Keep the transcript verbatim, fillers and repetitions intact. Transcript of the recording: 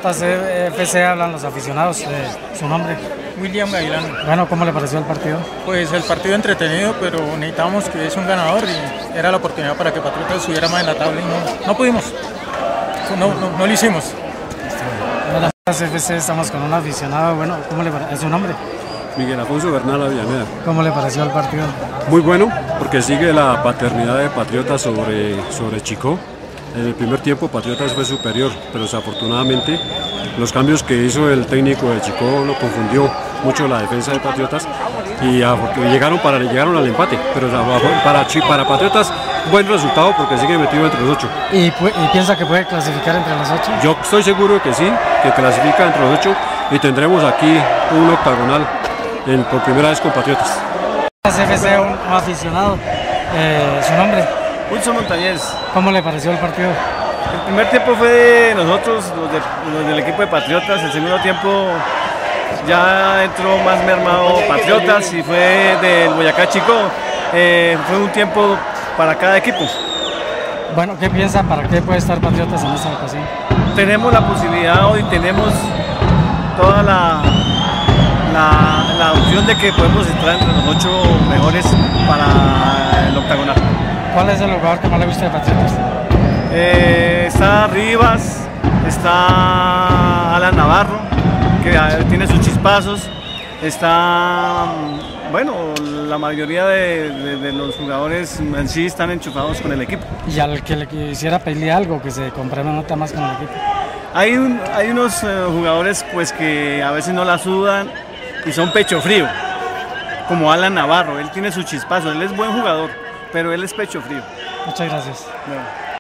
F C hablan los aficionados, eh, su nombre. William Gavilán. Bueno, ¿cómo le pareció el partido? Pues el partido entretenido, pero necesitábamos que hubiese un ganador y era la oportunidad para que Patriotas subiera más en la tabla y no, no pudimos, no, no, no lo hicimos. Bueno, F C estamos con un aficionado, bueno, ¿cómo le pareció su nombre? Miguel Afonso Bernal Avellaneda. ¿Cómo le pareció el partido? Muy bueno, porque sigue la paternidad de Patriotas sobre, sobre Chicó. En el primer tiempo Patriotas fue superior, pero desafortunadamente los cambios que hizo el técnico de Chicó lo confundió mucho la defensa de Patriotas y, y llegaron, para, llegaron al empate, pero para, para Patriotas buen resultado porque sigue metido entre los ocho. ¿Y, ¿Y piensa que puede clasificar entre los ocho? Yo estoy seguro que sí, que clasifica entre los ocho y tendremos aquí un octagonal en, por primera vez con Patriotas. F C, un, un aficionado, eh, ¿su nombre? Wilson Montañez. ¿Cómo le pareció el partido? El primer tiempo fue de nosotros, los, de, los del equipo de Patriotas. El segundo tiempo ya entró más mermado Patriotas y fue del Boyacá Chicó. Eh, fue un tiempo para cada equipo. Bueno, ¿qué piensa? ¿Para qué puede estar Patriotas en esta ocasión? Tenemos la posibilidad hoy, tenemos toda la, la, la opción de que podemos entrar entre los ocho mejores para el octagonal. ¿Cuál es el jugador que más le gusta de Patriotas? Eh, está Rivas, está Alan Navarro, que tiene sus chispazos, está, bueno, la mayoría de, de, de los jugadores en sí están enchufados con el equipo. ¿Y al que le quisiera pedirle algo, que se comprometa más con el equipo? Hay, un, hay unos eh, jugadores pues que a veces no la sudan y son pecho frío, como Alan Navarro. Él tiene su chispazo, él es buen jugador, pero él es pecho frío. Muchas gracias. Bueno.